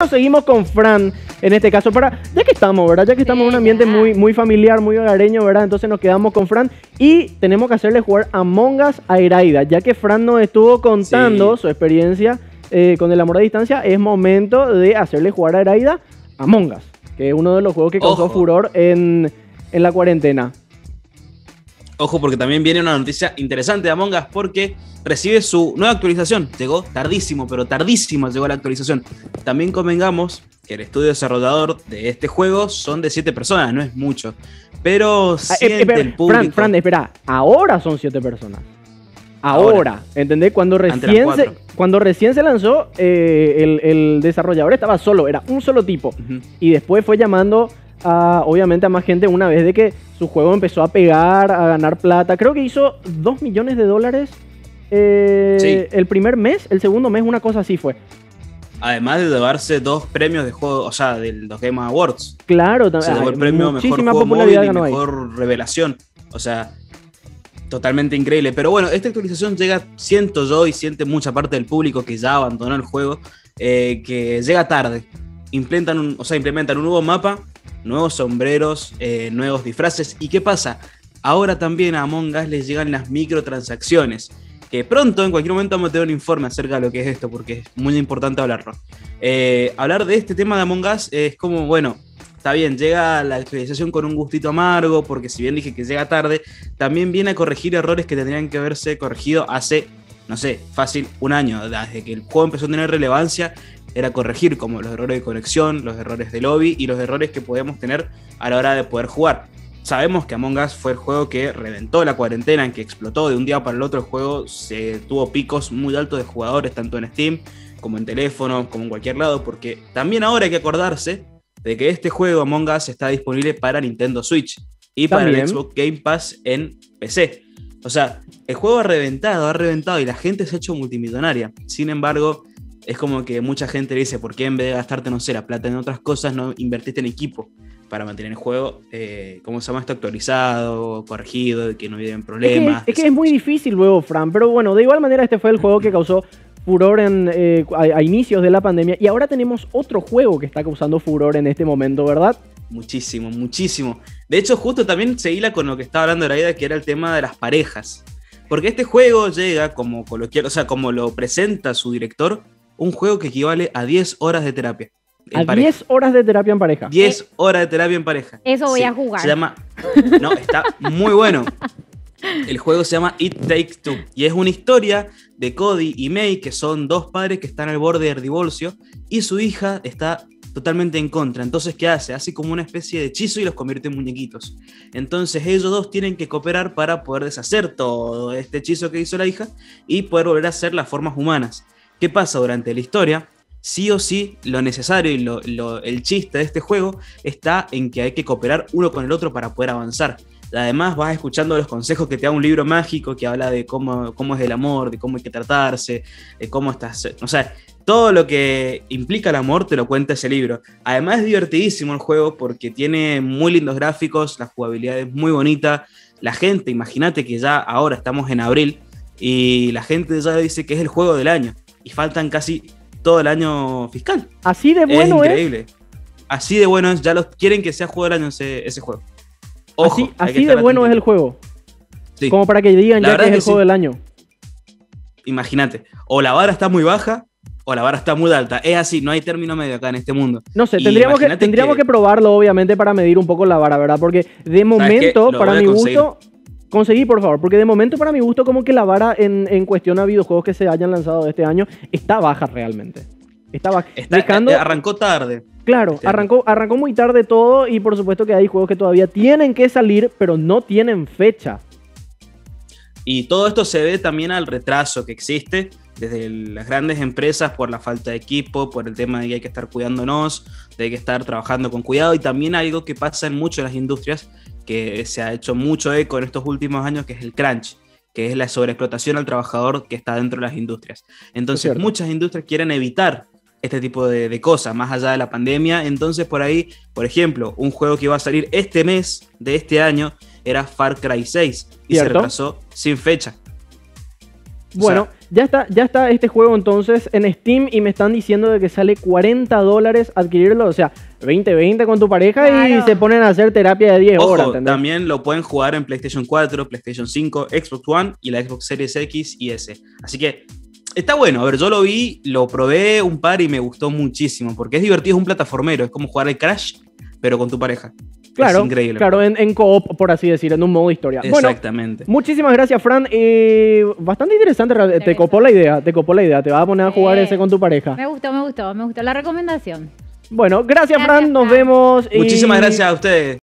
Seguimos con Fran, en este caso, ya que estamos, ¿verdad? Ya que estamos en un ambiente muy, muy familiar, muy hogareño, ¿verdad? Entonces nos quedamos con Fran y tenemos que hacerle jugar Among Us a Iraida. Ya que Fran nos estuvo contando su experiencia con el amor a distancia, es momento de hacerle jugar a Iraida Among Us, que es uno de los juegos que causó furor en la cuarentena. Ojo, porque también viene una noticia interesante de Among Us, porque recibe su nueva actualización. Llegó tardísimo, pero tardísimo llegó la actualización. También convengamos que el estudio desarrollador de este juego son de 7 personas, no es mucho. Pero siente el público... Fran, espera, ahora son 7 personas. Ahora, ¿entendés? Cuando recién se lanzó, el desarrollador estaba solo, era un solo tipo. Y después fue llamando obviamente a más gente una vez de que su juego empezó a pegar, a ganar plata. Creo que hizo $2 millones el primer mes, el segundo mes, una cosa así fue. Además de llevarse 2 premios de juego, o sea, de los Game Awards. Claro, se llevó el premio Mejor Juego Móvil y Mejor Revelación. O sea, totalmente increíble. Pero bueno, esta actualización llega, siento yo y siente mucha parte del público que ya abandonó el juego, que llega tarde. Implementan un nuevo mapa, nuevos sombreros, nuevos disfraces. ¿Y qué pasa? Ahora también a Among Us les llegan las microtransacciones, que pronto, en cualquier momento, vamos a tener un informe acerca de lo que es esto, porque es muy importante hablarlo. Hablar de este tema de Among Us es como, bueno, está bien, llega la actualización con un gustito amargo, porque si bien dije que llega tarde, también viene a corregir errores que tendrían que haberse corregido hace, no sé, fácil un año. Desde que el juego empezó a tener relevancia, era corregir como los errores de conexión, los errores de lobby y los errores que podemos tener a la hora de poder jugar. Sabemos que Among Us fue el juego que reventó la cuarentena, en que explotó de un día para el otro. El juego tuvo picos muy altos de jugadores, tanto en Steam como en teléfono, como en cualquier lado, porque también ahora hay que acordarse de que este juego Among Us está disponible para Nintendo Switch y para el Xbox Game Pass en PC. O sea, el juego ha reventado y la gente se ha hecho multimillonaria. Sin embargo, es como que mucha gente dice, ¿por qué en vez de gastarte, no sé, la plata en otras cosas, no invertiste en equipo para mantener el juego, ¿cómo se llama esto? Actualizado, corregido, que no haya problemas? Es que es muy difícil luego, Fran, pero bueno, de igual manera este fue el juego que causó furor a inicios de la pandemia, y ahora tenemos otro juego que está causando furor en este momento, ¿verdad? Muchísimo, muchísimo. De hecho, justo también seguíla con lo que estaba hablando Iraida, que era el tema de las parejas. Porque este juego llega, como coloquial, o sea, como lo presenta su director, un juego que equivale a 10 horas de terapia. A 10 horas de terapia en pareja. 10 horas de terapia en pareja. Eso voy a jugar. Se llama... No, está muy bueno. El juego se llama It Takes Two y es una historia de Cody y May, que son 2 padres que están al borde del divorcio y su hija está totalmente en contra. Entonces, ¿qué hace? Hace como una especie de hechizo y los convierte en muñequitos. Entonces ellos 2 tienen que cooperar para poder deshacer todo este hechizo que hizo la hija y poder volver a ser las formas humanas. ¿Qué pasa durante la historia? Sí o sí, lo necesario y el chiste de este juego está en que hay que cooperar uno con el otro para poder avanzar. Además, vas escuchando los consejos que te da un libro mágico que habla de cómo es el amor, de cómo hay que tratarse, de cómo estás... O sea, todo lo que implica el amor te lo cuenta ese libro. Además, es divertidísimo el juego porque tiene muy lindos gráficos, la jugabilidad es muy bonita. La gente, imagínate que ya ahora estamos en abril y la gente ya dice que es el juego del año. Y faltan casi todo el año fiscal. Así de bueno es. Increíble. Así de bueno es. Ya quieren que sea juego del año ese juego. Ojo, así de bueno es el juego. Sí. Como para que digan ya que es el juego del año. Imagínate. O la vara está muy baja o la vara está muy alta. Es así, no hay término medio acá en este mundo. No sé, tendríamos que probarlo, obviamente, para medir un poco la vara, ¿verdad? Porque de momento, para mi gusto... Conseguí, por favor, porque de momento para mi gusto como que la vara en cuestión a videojuegos que se hayan lanzado este año está baja realmente. Está baja. Arrancó tarde. Claro, arrancó muy tarde todo y por supuesto que hay juegos que todavía tienen que salir, pero no tienen fecha. Y todo esto se ve también al retraso que existe desde las grandes empresas por la falta de equipo, por el tema de que hay que estar cuidándonos, de que hay que estar trabajando con cuidado, y también algo que pasa en muchas de las industrias, que se ha hecho mucho eco en estos últimos años, que es el crunch, que es la sobreexplotación al trabajador que está dentro de las industrias. Entonces muchas industrias quieren evitar este tipo de cosas, más allá de la pandemia. Entonces por ahí, por ejemplo, un juego que iba a salir este mes de este año era Far Cry 6 y se retrasó sin fecha. Bueno, Ya está este juego entonces en Steam y me están diciendo de que sale $40 adquirirlo, o sea, 20 con tu pareja y se ponen a hacer terapia de 10 horas. ¿Entendés? También lo pueden jugar en PlayStation 4, PlayStation 5, Xbox One y la Xbox Series X y S. Así que está bueno. A ver, yo lo vi, lo probé un par y me gustó muchísimo porque es divertido, es un plataformero, es como jugar el Crash, pero con tu pareja. Claro, es increíble. Claro, en co-op, por así decir, en un modo historia. Exactamente. Bueno, muchísimas gracias, Fran. Bastante interesante. Te copó la idea. Te vas a poner a jugar ese con tu pareja. Me gustó la recomendación. Bueno, gracias Fran. Nos vemos. Muchísimas gracias a ustedes.